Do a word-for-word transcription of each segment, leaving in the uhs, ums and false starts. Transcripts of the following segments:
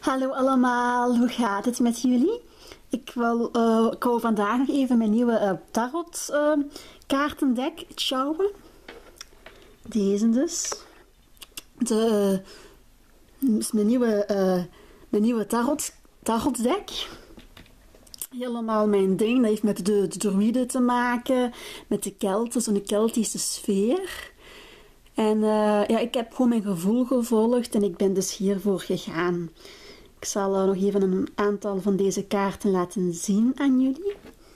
Hallo allemaal, hoe gaat het met jullie? Ik wil, uh, ik wou vandaag nog even mijn nieuwe uh, tarot uh, kaartendek sjouwen. Deze dus. De, uh, is mijn nieuwe, uh, mijn nieuwe tarot, tarotdek. Helemaal mijn ding. Dat heeft met de, de druïden te maken, met de Kelten, zo'n Keltische sfeer. En uh, ja, ik heb gewoon mijn gevoel gevolgd en ik ben dus hiervoor gegaan. Ik zal uh, nog even een aantal van deze kaarten laten zien aan jullie.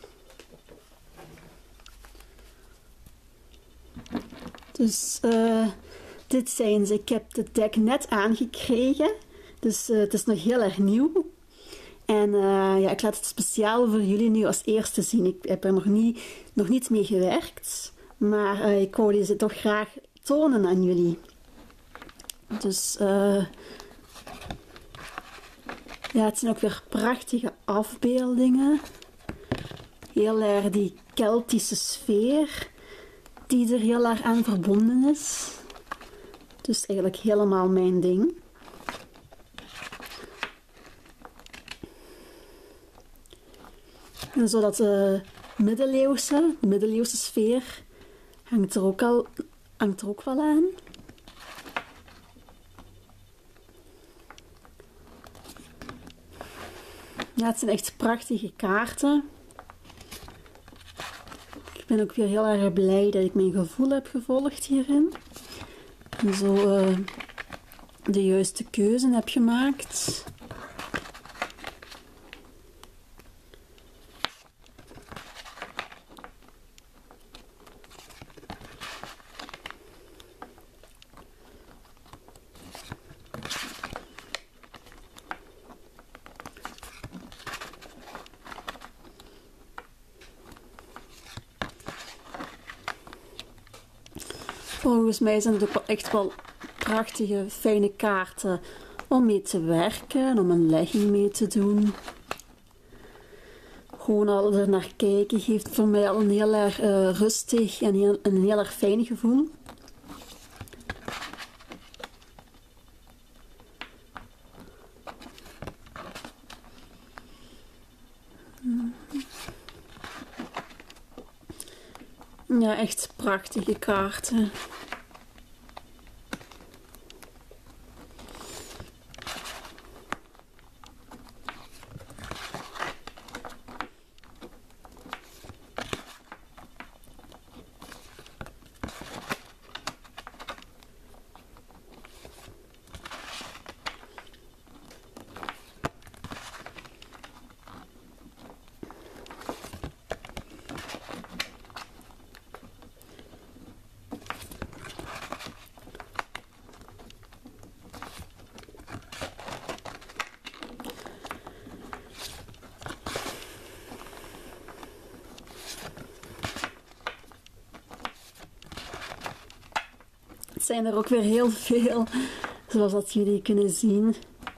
Dus uh, dit zijn ze. Ik heb het dek net aangekregen. Dus uh, het is nog heel erg nieuw. En uh, ja, ik laat het speciaal voor jullie nu als eerste zien. Ik heb er nog niet, nog niet mee gewerkt. Maar uh, ik wou deze toch graag tonen aan jullie. Dus uh, ja, het zijn ook weer prachtige afbeeldingen. Heel erg die Keltische sfeer die er heel erg aan verbonden is. Dus eigenlijk helemaal mijn ding. En zo dat uh, middeleeuwse, de middeleeuwse sfeer hangt er ook al hangt er ook wel aan. Ja, het zijn echt prachtige kaarten. Ik ben ook weer heel erg blij dat ik mijn gevoel heb gevolgd hierin. En zo uh, de juiste keuze heb gemaakt. Volgens mij zijn het ook wel echt wel prachtige, fijne kaarten om mee te werken, om een legging mee te doen. Gewoon al er naar kijken geeft voor mij al een heel erg uh, rustig en heel, een heel erg fijn gevoel. Ja, echt prachtige kaarten. Het zijn er ook weer heel veel, zoals dat jullie kunnen zien.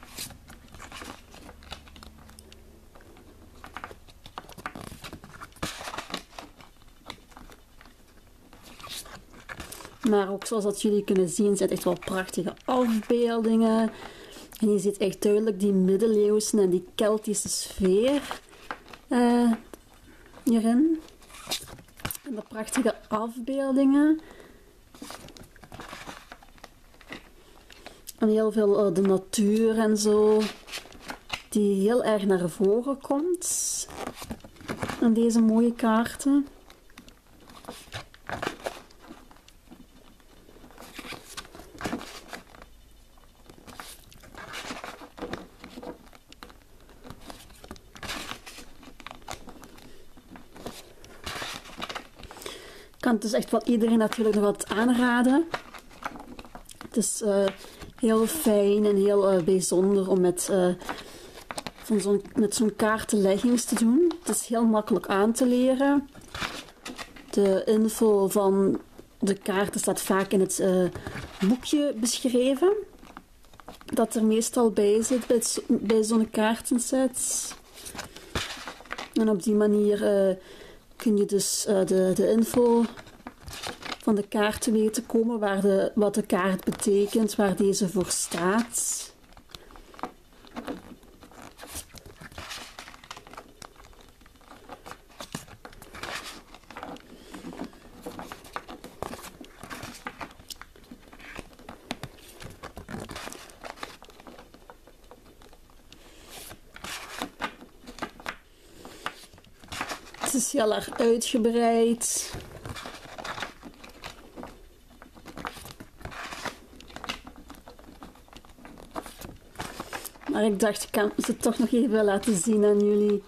Maar ook zoals dat jullie kunnen zien, zijn het echt wel prachtige afbeeldingen. En je ziet echt duidelijk die middeleeuwse en die Keltische sfeer uh, hierin. En de prachtige afbeeldingen. En heel veel uh, de natuur en zo, die heel erg naar voren komt aan deze mooie kaarten. Ik kan het dus echt wel iedereen natuurlijk nog wat aanraden. Het is uh, heel fijn en heel uh, bijzonder om met, uh, van zo'n, met zo'n kaartenleggings te doen. Het is heel makkelijk aan te leren. De info van de kaarten staat vaak in het uh, boekje beschreven. Dat er meestal bij zit bij, bij zo'n kaartenset. En op die manier uh, kun je dus uh, de, de info van de kaart te weten komen, waar de, wat de kaart betekent, waar deze voor staat. Het is heel erg uitgebreid. Maar ik dacht, ik kan ze toch nog even laten zien aan jullie.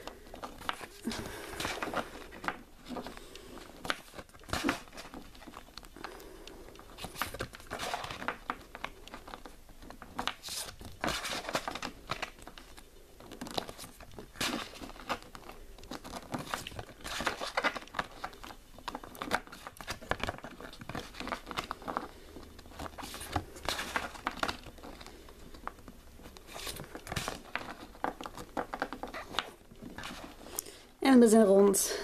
En we zijn rond.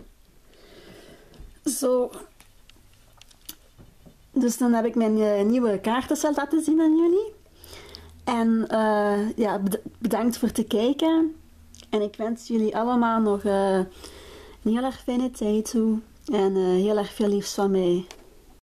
Zo. Dus dan heb ik mijn uh, nieuwe kaartencel laten zien aan jullie. En uh, ja, bedankt voor het kijken. En ik wens jullie allemaal nog uh, een heel erg fijne tijd toe. En uh, heel erg veel liefs van mij.